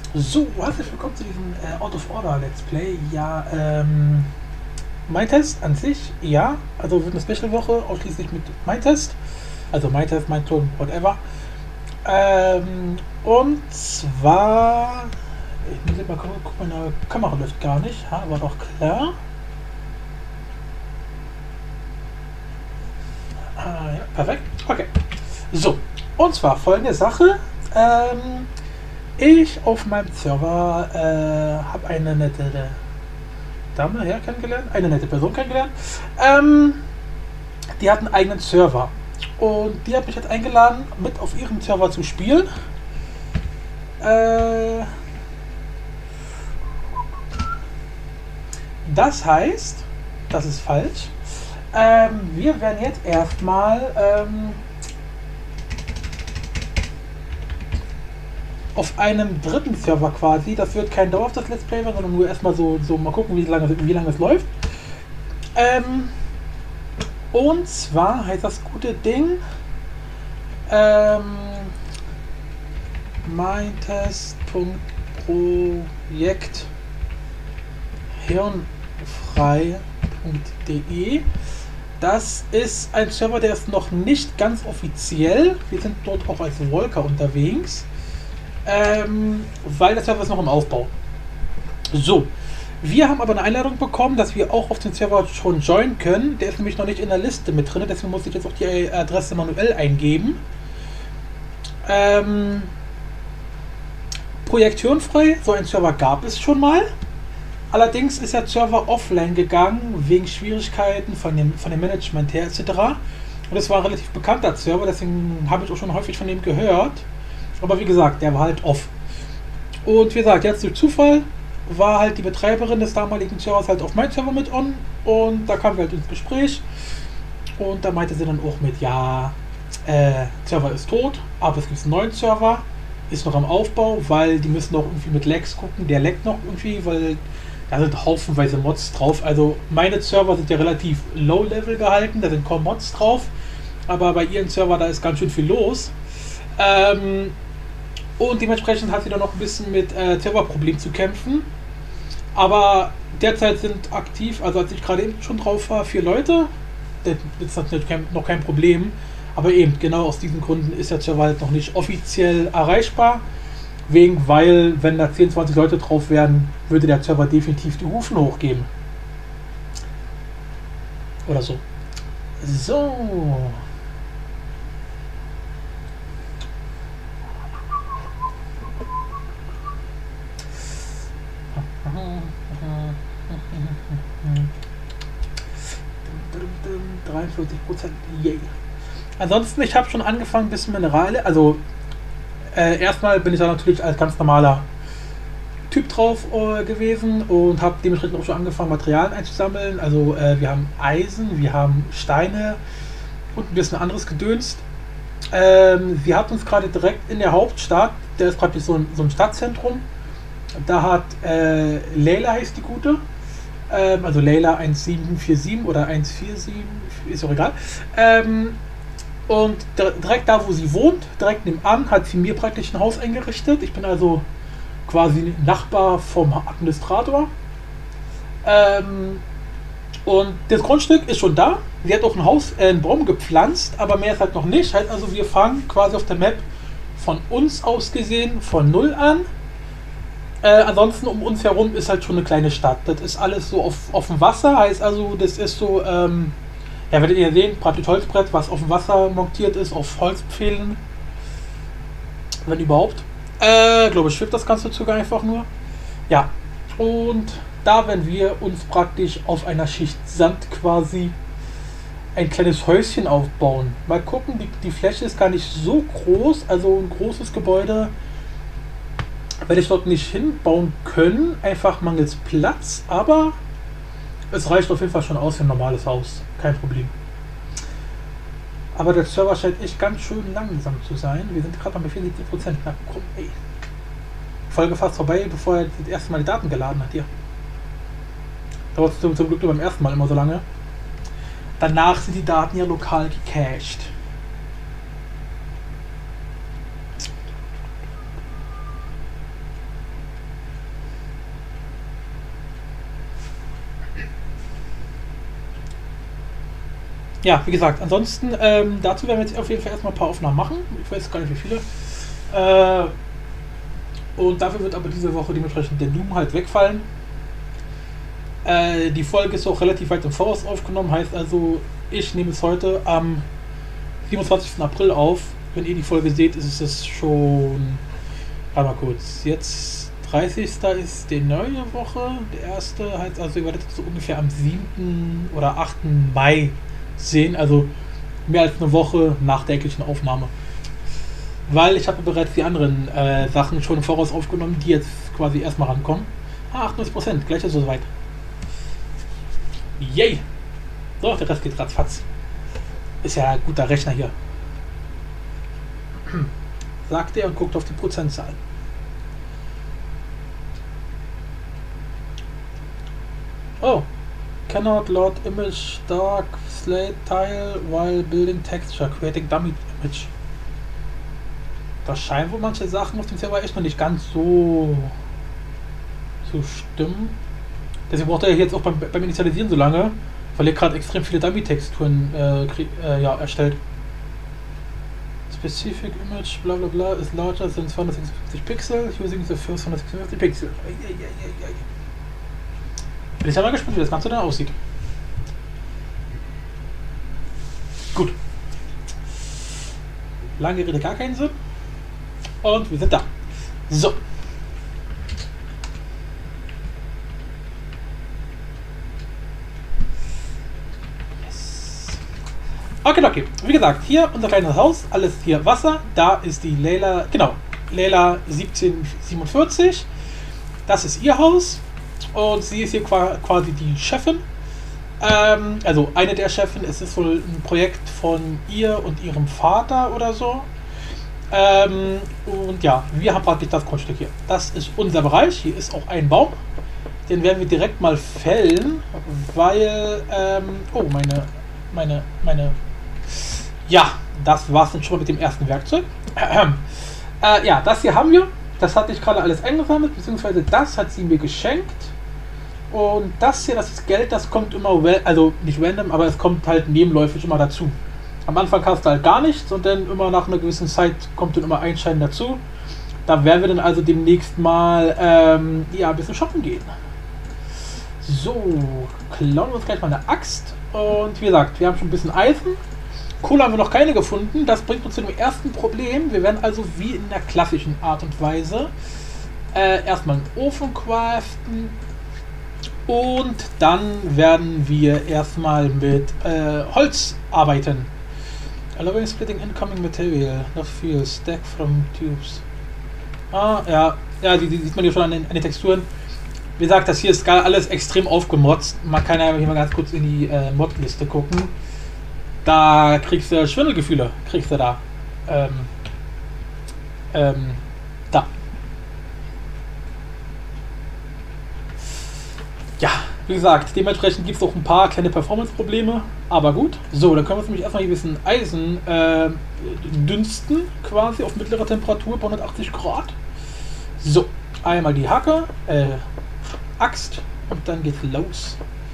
So, herzlich willkommen zu diesem Out of Order Let's Play. Ja, mein Test an sich, ja, also wird eine Special-Woche ausschließlich mit mein Test. Also mein Test, mein Ton, whatever. Und zwar, ich muss mal gucken, meine Kamera läuft gar nicht, ha, war doch klar. Ah, ja, perfekt, okay. So, und zwar folgende Sache. Ich auf meinem Server habe eine nette Dame kennengelernt, eine nette Person kennengelernt. Die hat einen eigenen Server und die hat mich jetzt eingeladen, mit auf ihrem Server zu spielen. Das heißt, das ist falsch. Wir werden jetzt erstmal auf einem dritten Server quasi, das wird kein dauerhaftes Let's Play werden, sondern nur erstmal so mal gucken, wie lange es läuft. Und zwar heißt das gute Ding meintest.projekt hirnfrei.de. Das ist ein Server, der ist noch nicht ganz offiziell. Wir sind dort auch als Walker unterwegs. Weil der Server ist noch im Aufbau. So, wir haben aber eine Einladung bekommen, dass wir auch auf den Server schon joinen können. Der ist nämlich noch nicht in der Liste mit drin, deswegen muss ich jetzt auch die Adresse manuell eingeben. Projekt Hirnfrei, so ein Server gab es schon mal. Allerdings ist der Server offline gegangen, wegen Schwierigkeiten von dem Management her etc. Und es war ein relativ bekannter Server, deswegen habe ich auch schon häufig von dem gehört. Aber wie gesagt, der war halt off. Und wie gesagt, jetzt durch Zufall war halt die Betreiberin des damaligen Servers halt auf meinem Server mit on. Und da kamen wir halt ins Gespräch. Und da meinte sie dann auch mit, ja, Server ist tot, aber es gibt einen neuen Server, ist noch am Aufbau, weil die müssen noch irgendwie mit Lags gucken. Der laggt noch irgendwie, weil da sind haufenweise Mods drauf. Also meine Server sind ja relativ low-level gehalten, da sind kaum Mods drauf. Aber bei ihren Server, da ist ganz schön viel los. Und dementsprechend hat sie dann noch ein bisschen mit Serverproblemen zu kämpfen. Aber derzeit sind aktiv, also als ich gerade eben schon drauf war, 4 Leute. Das ist natürlich noch kein Problem. Aber eben, genau aus diesen Gründen ist der Server halt noch nicht offiziell erreichbar. Weil, wenn da 10, 20 Leute drauf wären, würde der Server definitiv die Hufen hochgeben. Oder so. So. Yay. Ansonsten, ich habe schon angefangen, ein bisschen Minerale, also erstmal bin ich da natürlich als ganz normaler Typ drauf gewesen und habe dementsprechend auch schon angefangen, Materialien einzusammeln. Also wir haben Eisen, wir haben Steine und ein bisschen anderes Gedöns. Sie hat uns gerade direkt in der Hauptstadt, der ist praktisch so ein Stadtzentrum, da hat Leila heißt die gute, also Leila 1747 oder 147, ist auch egal. Und direkt da, wo sie wohnt, direkt nebenan, hat sie mir praktisch ein Haus eingerichtet. Ich bin also quasi Nachbar vom Administrator. Und das Grundstück ist schon da. Sie hat auch ein Haus, einen Baum gepflanzt, aber mehr ist halt noch nicht. Halt also wir fangen quasi auf der Map von uns aus gesehen von 0 an. Ansonsten um uns herum ist halt schon eine kleine Stadt. Das ist alles so auf dem Wasser, heißt also, das ist so, ja, werdet ihr sehen, praktisch Holzbrett, was auf dem Wasser montiert ist, auf Holzpfählen. Wenn überhaupt. Glaube ich, schwimmt das ganze Zug einfach nur. Ja, und da werden wir uns praktisch auf einer Schicht Sand quasi ein kleines Häuschen aufbauen. Mal gucken, die Fläche ist gar nicht so groß, also ein großes Gebäude werde ich dort nicht hinbauen können, einfach mangels Platz, aber es reicht auf jeden Fall schon aus für ein normales Haus, kein Problem. Aber der Server scheint echt ganz schön langsam zu sein. Wir sind gerade bei 74%. Na komm, ey. Folge fast vorbei, bevor er das erste Mal die Daten geladen hat hier. Dauert zum Glück nur beim ersten Mal immer so lange. Danach sind die Daten ja lokal gecached. Ja, wie gesagt, ansonsten, dazu werden wir jetzt auf jeden Fall erstmal ein paar Aufnahmen machen. Ich weiß gar nicht, wie viele. Und dafür wird aber diese Woche dementsprechend der Doom halt wegfallen. Die Folge ist auch relativ weit im Voraus aufgenommen, heißt also, ich nehme es heute am 27. April auf. Wenn ihr die Folge seht, ist es schon. Warte mal kurz. Jetzt 30. ist die neue Woche. Der erste heißt also, ihr werdet so ungefähr am 7. oder 8. Mai sehen. Also mehr als eine Woche nach der eigentlichen Aufnahme. Weil ich habe bereits die anderen Sachen schon im Voraus aufgenommen, die jetzt quasi erstmal rankommen. 98%, gleich ist es soweit. Yay! So, der Rest geht ratzfatz. Ist ja ein guter Rechner hier. Sagt er und guckt auf die Prozentzahlen. Oh. Cannot load image dark slate tile while building texture, creating dummy image. Da scheinen wohl manche Sachen auf dem Server echt noch nicht ganz so zu stimmen. Deswegen braucht er jetzt auch beim Initialisieren so lange, weil er gerade extrem viele Dummy-Texturen erstellt. Specific image bla bla bla is larger than 256 Pixel using the first 156 Pixel. Bin ich ja mal gespannt, wie das Ganze dann aussieht. Gut. Lange Rede, gar keinen Sinn. Und wir sind da. So. Okay. Wie gesagt, hier unser kleines Haus, alles hier Wasser. Da ist die Leila, genau, Leila 1747. Das ist ihr Haus. Und sie ist hier quasi die Chefin. Also eine der Chefin. Es ist wohl ein Projekt von ihr und ihrem Vater oder so. Und ja, wir haben praktisch das Grundstück hier. Das ist unser Bereich. Hier ist auch ein Baum. Den werden wir direkt mal fällen, weil, oh, meine, ja, das war's dann schon mal mit dem ersten Werkzeug. Ja, das hier haben wir. Das hatte ich gerade alles eingesammelt, beziehungsweise das hat sie mir geschenkt. Und das hier, das ist Geld, das kommt immer, also nicht random, aber es kommt halt nebenläufig immer dazu. Am Anfang hast du halt gar nichts und dann immer nach einer gewissen Zeit kommt dann immer ein Schein dazu. Da werden wir dann also demnächst mal ja, ein bisschen shoppen gehen. So, klauen wir uns gleich mal eine Axt. Und wie gesagt, wir haben schon ein bisschen Eisen. Kohle haben wir noch keine gefunden. Das bringt uns zu dem ersten Problem. Wir werden also wie in der klassischen Art und Weise erstmal einen Ofen craften. Und dann werden wir erstmal mit Holz arbeiten. Allowing splitting incoming material. Not fuel. Stack from tubes. Ah, ja. Ja, die sieht man hier schon an den Texturen. Wie gesagt, das hier ist gerade alles extrem aufgemotzt. Man kann ja hier mal ganz kurz in die Mod-Liste gucken. Da kriegst du Schwindelgefühle. Kriegst du da. Da. Ja, wie gesagt, dementsprechend gibt es auch ein paar kleine Performance-Probleme. Aber gut. So, dann können wir uns nämlich erstmal hier ein bisschen Eisen dünsten. Quasi auf mittlerer Temperatur bei 180 Grad. So, einmal die Hacke. Axt und dann geht's los.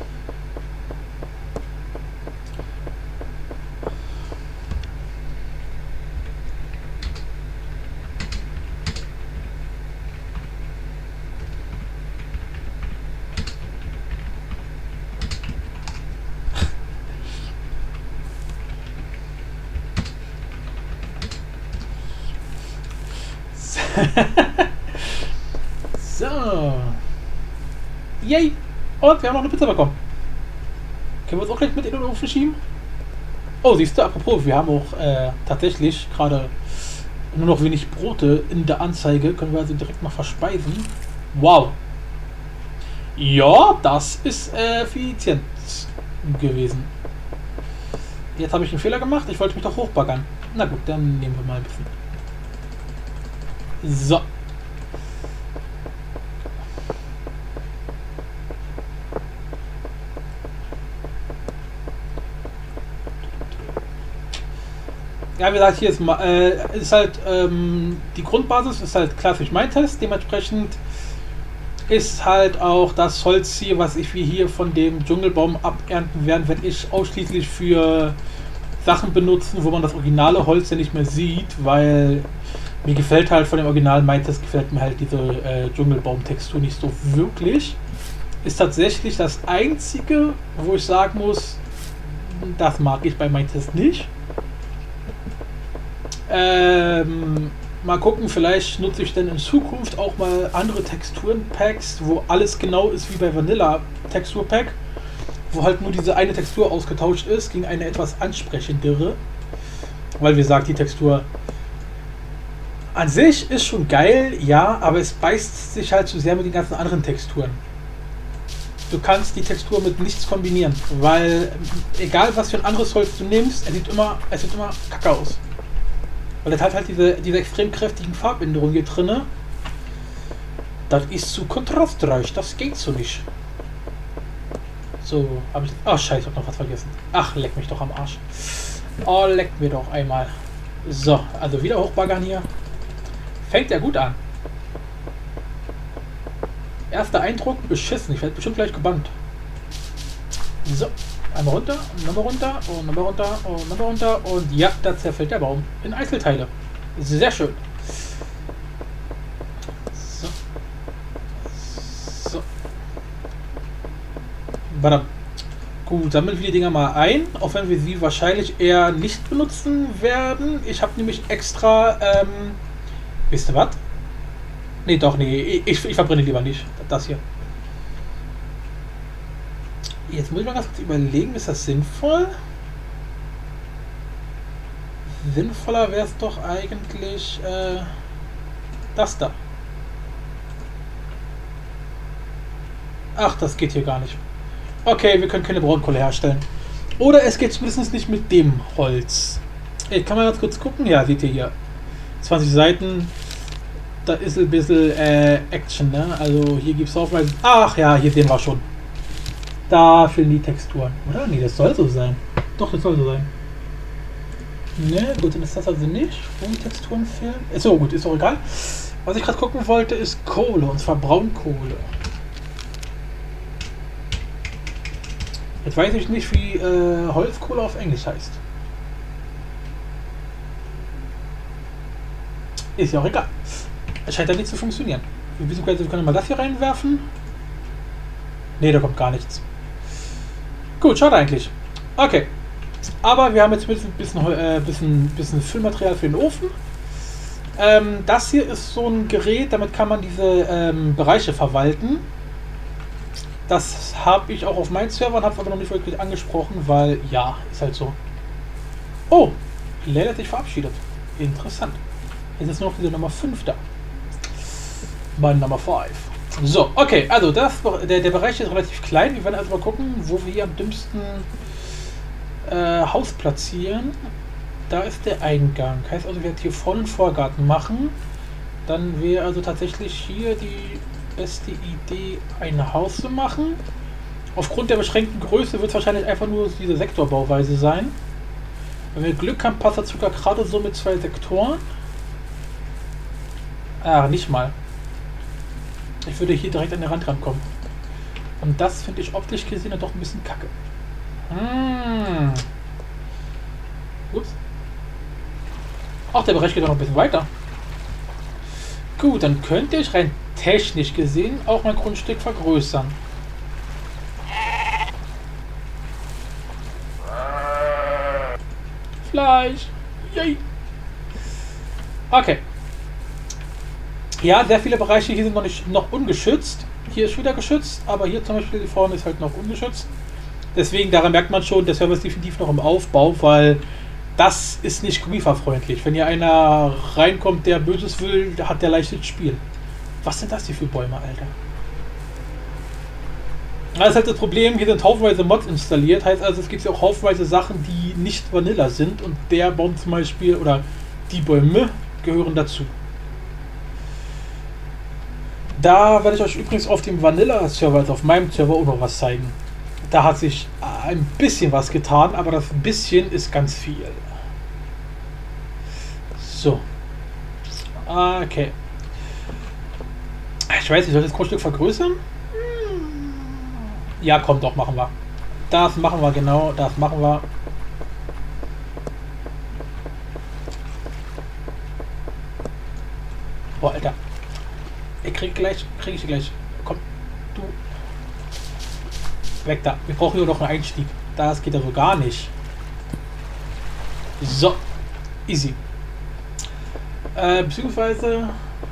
So. Yay! Und wir haben noch eine Pizza bekommen. Können wir uns auch gleich mit in den Ofen schieben? Oh, siehst du, apropos, wir haben auch tatsächlich gerade nur noch wenig Brote in der Anzeige. Können wir also direkt mal verspeisen. Wow! Ja, das ist effizient gewesen. Jetzt habe ich einen Fehler gemacht. Ich wollte mich doch hochbaggern. Na gut, dann nehmen wir mal ein bisschen. So. Ja, wie gesagt, hier ist halt die Grundbasis ist halt klassisch Mindtest. Dementsprechend ist halt auch das Holz hier, was wir hier von dem Dschungelbaum abernten werden, werde ich ausschließlich für Sachen benutzen, wo man das originale Holz ja nicht mehr sieht, weil mir gefällt halt von dem Original Mites, gefällt mir halt diese Dschungelbaum-Textur nicht so wirklich. Ist tatsächlich das einzige, wo ich sagen muss, das mag ich bei Mites nicht. Mal gucken, vielleicht nutze ich dann in Zukunft auch mal andere Texturen-Packs, wo alles genau ist wie bei Vanilla Textur-Pack, wo halt nur diese eine Textur ausgetauscht ist gegen eine etwas ansprechendere. Weil wie gesagt, die Textur an sich ist schon geil, ja, aber es beißt sich halt zu sehr mit den ganzen anderen Texturen. Du kannst die Textur mit nichts kombinieren, weil egal was für ein anderes Holz du nimmst, es sieht immer kacke aus. Weil das hat halt diese extrem kräftigen Farbänderungen hier drin. Das ist zu kontrastreich, das geht so nicht. So, habe ich... Ach scheiße, ich habe noch was vergessen. Ach, leck mich doch am Arsch. Oh, leck mir doch einmal. So, also wieder hochbaggern hier. Fängt ja gut an. Erster Eindruck, beschissen. Ich werde bestimmt gleich gebannt. So, einmal runter, nochmal runter und nochmal runter und nochmal runter. Und ja, da zerfällt der Baum in Einzelteile. Sehr schön. So. So. Warte. Gut, sammeln wir die Dinger mal ein, auch wenn wir sie wahrscheinlich eher nicht benutzen werden. Ich habe nämlich extra, wisst ihr was? Nee, doch, nee, ich verbrenne lieber nicht. Das hier. Jetzt muss ich mal ganz kurz überlegen, ist das sinnvoll? Sinnvoller wäre es doch eigentlich, das da. Ach, das geht hier gar nicht. Okay, wir können keine Braunkohle herstellen. Oder es geht zumindest nicht mit dem Holz. Ey, kann man ganz kurz gucken? Ja, seht ihr hier. 20 Seiten. Da ist ein bisschen Action, ne? Also hier gibt es Aufweisen. Ach ja, hier sehen wir schon. Da fehlen die Texturen. Oder? Nee, das soll so sein. Doch, das soll so sein. Ne, gut, dann ist das also nicht. Wo die Texturen fehlen. Ist so gut, ist auch egal. Was ich gerade gucken wollte, ist Kohle. Und zwar Braunkohle. Jetzt weiß ich nicht, wie Holzkohle auf Englisch heißt. Ist ja auch egal. Es scheint ja nicht zu funktionieren. Wir können mal das hier reinwerfen. Ne, da kommt gar nichts. Gut, schade eigentlich. Okay. Aber wir haben jetzt ein bisschen Füllmaterial für den Ofen. Das hier ist so ein Gerät, damit kann man diese Bereiche verwalten. Das habe ich auch auf meinen Servern, habe es aber noch nicht wirklich angesprochen, weil ja, ist halt so. Oh, Lele hat sich verabschiedet. Interessant. Jetzt ist noch diese Nummer 5 da. Meine Nummer 5. So, okay, also der Bereich ist relativ klein. Wir werden also mal gucken, wo wir hier am dümmsten Haus platzieren. Da ist der Eingang. Heißt also, wir werden hier vorne einen Vorgarten machen. Dann wäre also tatsächlich hier die beste Idee, ein Haus zu machen. Aufgrund der beschränkten Größe wird es wahrscheinlich einfach nur diese Sektorbauweise sein. Wenn wir Glück haben, passt das sogar gerade so mit 2 Sektoren. Ah, nicht mal. Ich würde hier direkt an den Rand rankommen. Und das finde ich optisch gesehen dann doch ein bisschen kacke. Ups. Ach, der Bereich geht noch ein bisschen weiter. Gut, dann könnte ich rein technisch gesehen auch mein Grundstück vergrößern. Fleisch. Yay. Okay. Ja, sehr viele Bereiche hier sind noch ungeschützt. Hier ist wieder geschützt, aber hier zum Beispiel vorne ist halt noch ungeschützt. Deswegen, daran merkt man schon, der Server ist definitiv noch im Aufbau, weil das ist nicht gummifreundlich. Wenn hier einer reinkommt, der Böses will, hat der leichtes Spiel. Was sind das hier für Bäume, Alter? Das ist halt das Problem, hier sind haufenweise Mods installiert. Heißt also, es gibt ja auch haufenweise Sachen, die nicht Vanilla sind. Und der Baum zum Beispiel, oder die Bäume, gehören dazu. Da werde ich euch übrigens auf dem Vanilla-Server, also auf meinem Server, auch noch was zeigen. Da hat sich ein bisschen was getan, aber das bisschen ist ganz viel. So. Okay. Ich weiß nicht, soll ich das Grundstück vergrößern? Ja, komm doch, machen wir. Das machen wir, genau, das machen wir. Boah, Alter. Ich krieg ich gleich. Komm, du. Weg da. Wir brauchen hier noch einen Einstieg. Das geht ja so gar nicht. So. Easy. Beziehungsweise.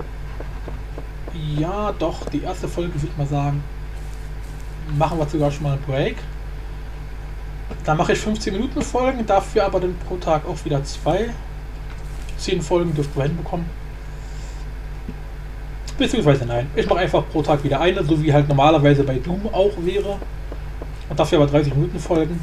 Ja, doch, die erste Folge würde ich mal sagen. Machen wir sogar schon mal einen Break. Dann mache ich 15 Minuten Folgen, dafür aber dann pro Tag auch wieder 2. 10 Folgen dürften wir hinbekommen. Beziehungsweise nein, ich mache einfach pro Tag wieder eine, so wie halt normalerweise bei Doom auch wäre. Und dafür aber 30 Minuten Folgen.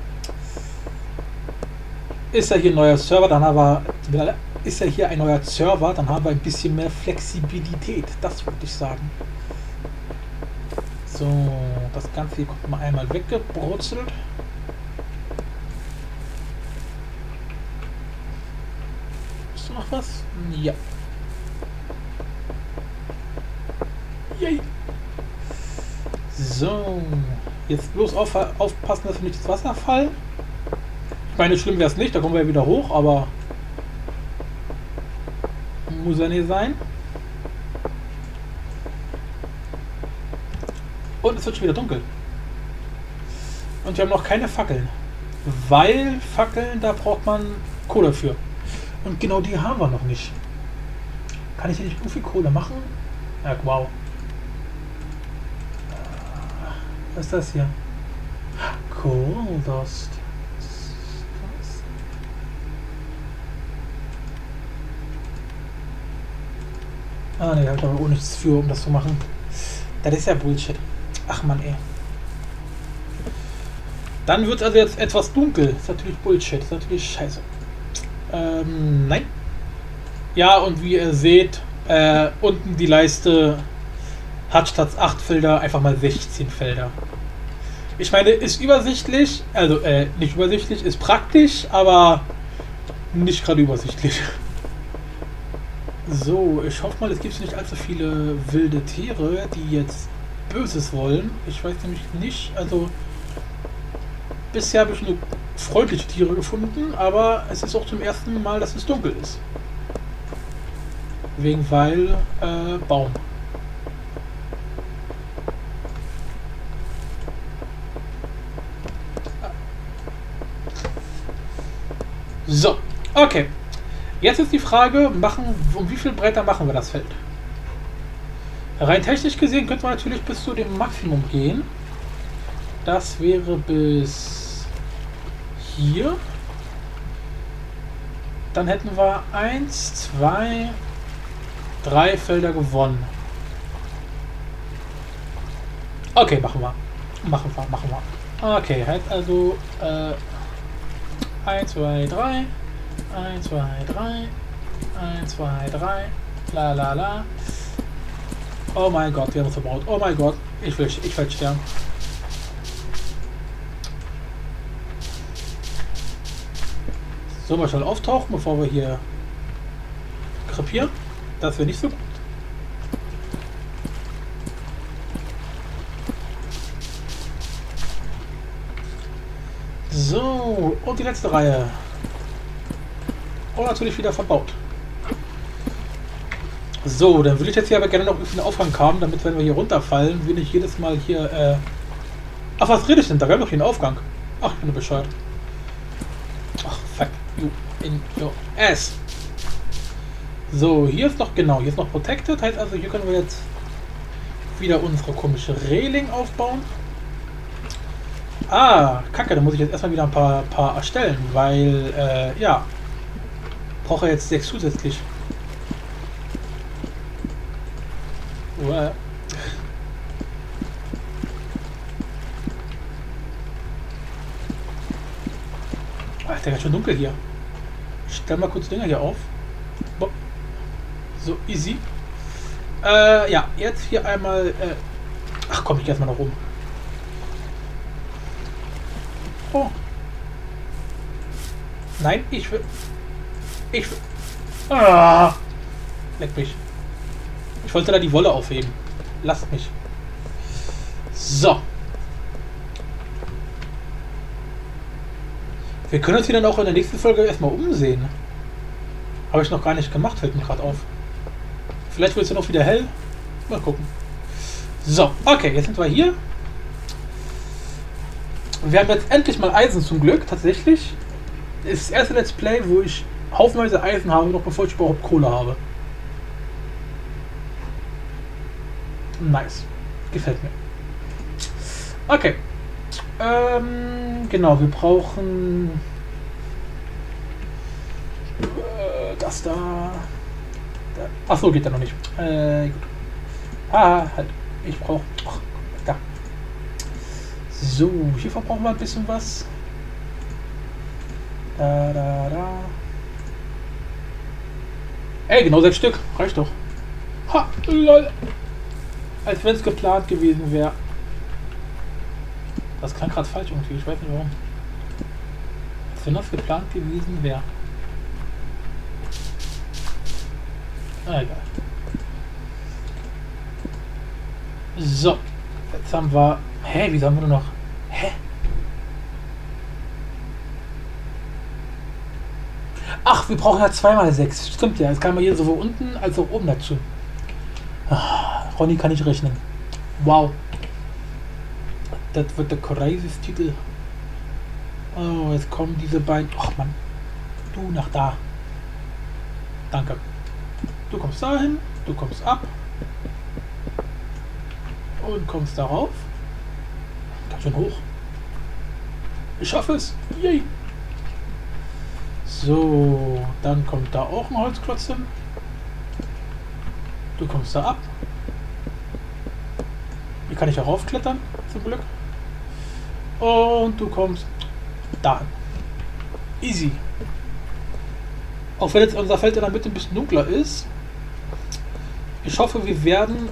Ist ja hier ein neuer Server, dann haben wir. Ist ja hier ein neuer Server, dann haben wir ein bisschen mehr Flexibilität. Das würde ich sagen. So, das Ganze hier kommt mal einmal weggebrutzelt. Ist da noch was? Ja. Yay. So, jetzt bloß aufpassen, dass wir nicht ins Wasser fallen. Ich meine, schlimm wäre es nicht, da kommen wir ja wieder hoch, aber muss ja nicht sein. Und es wird schon wieder dunkel. Und wir haben noch keine Fackeln. Weil Fackeln, da braucht man Kohle für. Und genau die haben wir noch nicht. Kann ich hier nicht so viel Kohle machen? Ja, wow. Was ist das hier? Coal Dust. Ah ne, da habe ich aber auch nichts für, um das zu machen. Das ist ja Bullshit. Ach man, ey. Dann wird es also jetzt etwas dunkel. Das ist natürlich Bullshit. Das ist natürlich scheiße. Nein. Ja, und wie ihr seht, unten die Leiste hat statt 8 Felder einfach mal 16 Felder. Ich meine, ist übersichtlich. Also, nicht übersichtlich, ist praktisch, aber nicht gerade übersichtlich. So, ich hoffe mal, es gibt nicht allzu viele wilde Tiere, die jetzt Böses wollen. Ich weiß nämlich nicht, also bisher habe ich nur freundliche Tiere gefunden, aber es ist auch zum ersten Mal, dass es dunkel ist. Weil Baum. So, okay. Jetzt ist die Frage, um wie viele Bretter machen wir das Feld? Rein technisch gesehen könnte man natürlich bis zu dem Maximum gehen. Das wäre bis hier. Dann hätten wir 1, 2, 3 Felder gewonnen. Okay, machen wir. Okay, heißt also 1, 2, 3. 1, 2, 3. 1, 2, 3. La la la. Oh mein Gott, wir haben es verbaut. Oh mein Gott, ich werde sterben. So, mal schnell auftauchen, bevor wir hier krepieren. Das wäre nicht so gut. So, und die letzte Reihe. Und natürlich wieder verbaut. So, dann will ich jetzt hier aber gerne noch einen Aufhang haben, damit, wenn wir hier runterfallen, wir nicht jedes Mal hier, Ach, was rede ich denn da? Wir haben doch hier einen Aufgang. Ach, ich bin bescheuert. Ach, fuck you in your ass. So, hier ist noch, genau, hier ist noch Protected, heißt also, hier können wir jetzt wieder unsere komische Reling aufbauen. Ah, kacke, da muss ich jetzt erstmal wieder ein paar erstellen, weil, ja, brauche jetzt 6 zusätzlich. Ach, der ist schon dunkel hier. Ich stell mal kurz Dinger hier auf. So, easy. Ja, jetzt hier einmal. Ach komm, ich geh erstmal noch rum. Oh. Nein, ich will. Ah! Leck mich. Ich wollte da die Wolle aufheben. lasst mich. So. Wir können uns hier dann auch in der nächsten Folge erstmal umsehen. Habe ich noch gar nicht gemacht, fällt mir gerade auf. Vielleicht wird es ja noch wieder hell. Mal gucken. So, okay, jetzt sind wir hier. Wir haben jetzt endlich mal Eisen zum Glück, tatsächlich. Das ist das erste Let's Play, wo ich haufenweise Eisen habe, noch bevor ich überhaupt Kohle habe. Nice. Gefällt mir. Okay. Genau, wir brauchen das da. Achso, geht ja noch nicht. Gut. Halt. Ich brauche. Da. So, hiervon brauchen wir ein bisschen was. Da. Ey, genau 6 Stück. Reicht doch. Ha, lol. Als wenn es geplant gewesen wäre. Das klang gerade falsch irgendwie, ich weiß nicht warum. Als wenn das geplant gewesen wäre. Ah, egal. So. Jetzt haben wir... Hä, wieso haben wir nur noch... Hä? Ach, wir brauchen ja 2x6. Stimmt ja, jetzt kann man hier sowohl unten als auch oben dazu. Ah, Ronny kann nicht rechnen. Wow. Das wird der crazy Titel. Oh, jetzt kommen diese beiden. Ach man. Du nach da. Danke. Du kommst dahin, du kommst ab. Und kommst darauf. Ganz schön hoch. Ich schaffe es. Yay. So, dann kommt da auch ein Holzklotz hin. Du kommst da ab. Hier kann ich auch raufklettern, zum Glück. Und du kommst dahin. Easy. Auch wenn jetzt unser Feld in der Mitte ein bisschen dunkler ist. Ich hoffe, wir werden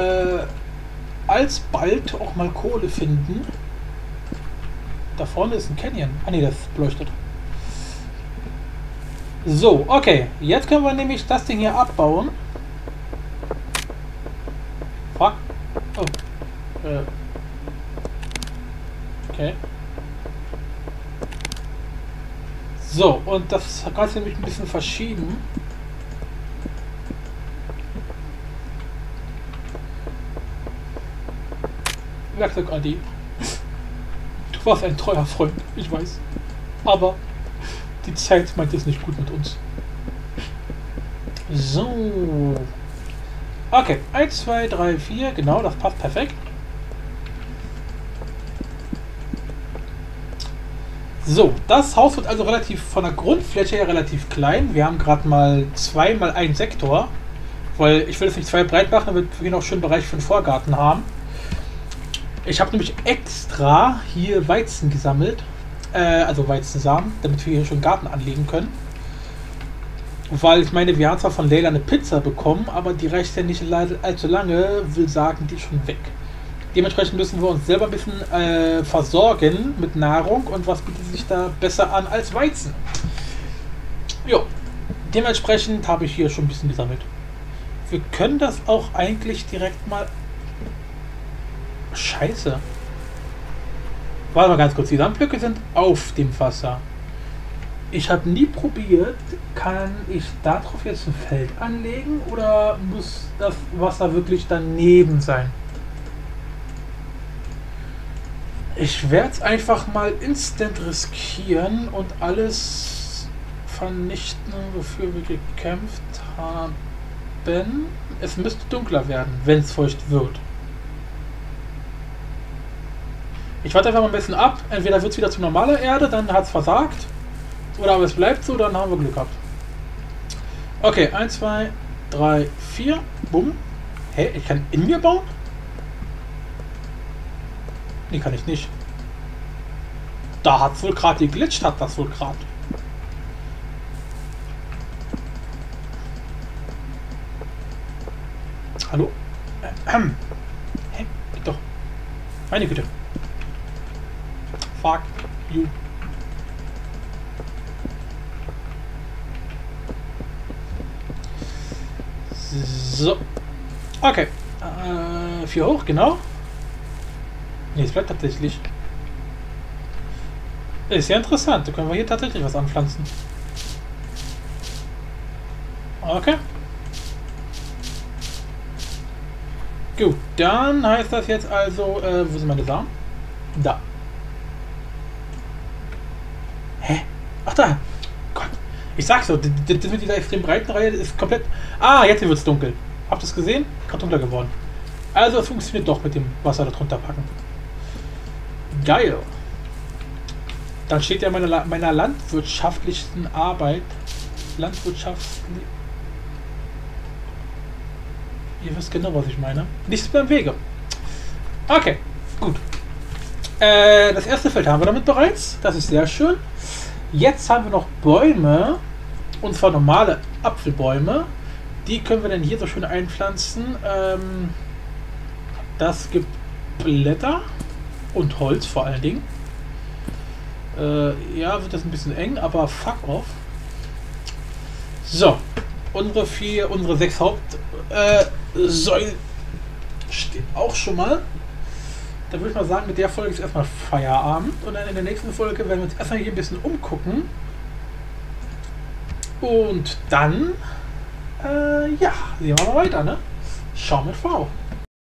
alsbald auch mal Kohle finden. Da vorne ist ein Canyon. Ah ne, das beleuchtet. So, okay. Jetzt können wir nämlich das Ding hier abbauen. Fuck. Oh. Okay. So, und das Ganze nämlich ein bisschen verschieben. Werkzeug Adi. Du warst ein treuer Freund, ich weiß. Aber die Zeit meint es nicht gut mit uns. So. Okay, 1, 2, 3, 4. Genau, das passt perfekt. So, das Haus wird also relativ von der Grundfläche her relativ klein. Wir haben gerade mal 2 mal 1 Sektor. Weil ich will es nicht 2 breit machen, damit wir noch schön Bereich für den Vorgarten haben. Ich habe nämlich extra hier Weizen gesammelt. Also Weizensamen, damit wir hier schon Garten anlegen können. Weil ich meine, wir haben zwar von Leila eine Pizza bekommen, aber die reicht ja nicht allzu lange, will sagen, die ist schon weg. Dementsprechend müssen wir uns selber ein bisschen versorgen mit Nahrung und was bietet sich da besser an als Weizen. Jo, dementsprechend habe ich hier schon ein bisschen gesammelt. Wir können das auch eigentlich direkt mal... Scheiße. Warte mal ganz kurz, die Sandblöcke sind auf dem Wasser. Ich habe nie probiert, kann ich darauf jetzt ein Feld anlegen oder muss das Wasser wirklich daneben sein? Ich werde es einfach mal instant riskieren und alles vernichten, wofür wir gekämpft haben. Es müsste dunkler werden, wenn es feucht wird. Ich warte einfach mal ein bisschen ab. Entweder wird es wieder zu normaler Erde, dann hat es versagt. Oder aber es bleibt so, dann haben wir Glück gehabt. Okay, 1, 2, 3, 4. Bumm. Hä, ich kann in mir bauen? Nee, kann ich nicht. Da hat es wohl gerade geglitscht, hat das wohl gerade. Hallo? Hä? Geht doch. Meine Güte. Fuck you. So. Okay. 4 hoch, genau. Ne, es bleibt tatsächlich. Ist ja interessant. Da können wir hier tatsächlich was anpflanzen. Okay. Gut, dann heißt das jetzt also, wo sind meine Samen? Da. Hä? Ach da. Gott. Ich sag's so, das mit dieser extrem breiten Reihe ist komplett... Ah, jetzt wird's dunkel. Habt ihr es gesehen? Gerade dunkler geworden. Also es funktioniert doch mit dem Wasser darunter packen. Geil. Dann steht ja meiner landwirtschaftlichen Arbeit. Landwirtschaftlich. Ihr wisst genau, was ich meine. Nichts beim Wege. Okay, gut. Das erste Feld haben wir damit bereits. Das ist sehr schön. Jetzt haben wir noch Bäume. Und zwar normale Apfelbäume. Die können wir dann hier so schön einpflanzen. Das gibt Blätter und Holz vor allen Dingen. Ja, wird das ein bisschen eng, aber fuck off. So, unsere 6 Hauptsäulen stehen auch schon mal. Da würde ich mal sagen, mit der Folge ist erstmal Feierabend. Und dann in der nächsten Folge werden wir uns erstmal hier ein bisschen umgucken. Und dann, ja, sehen wir mal weiter, ne? Schau mit V.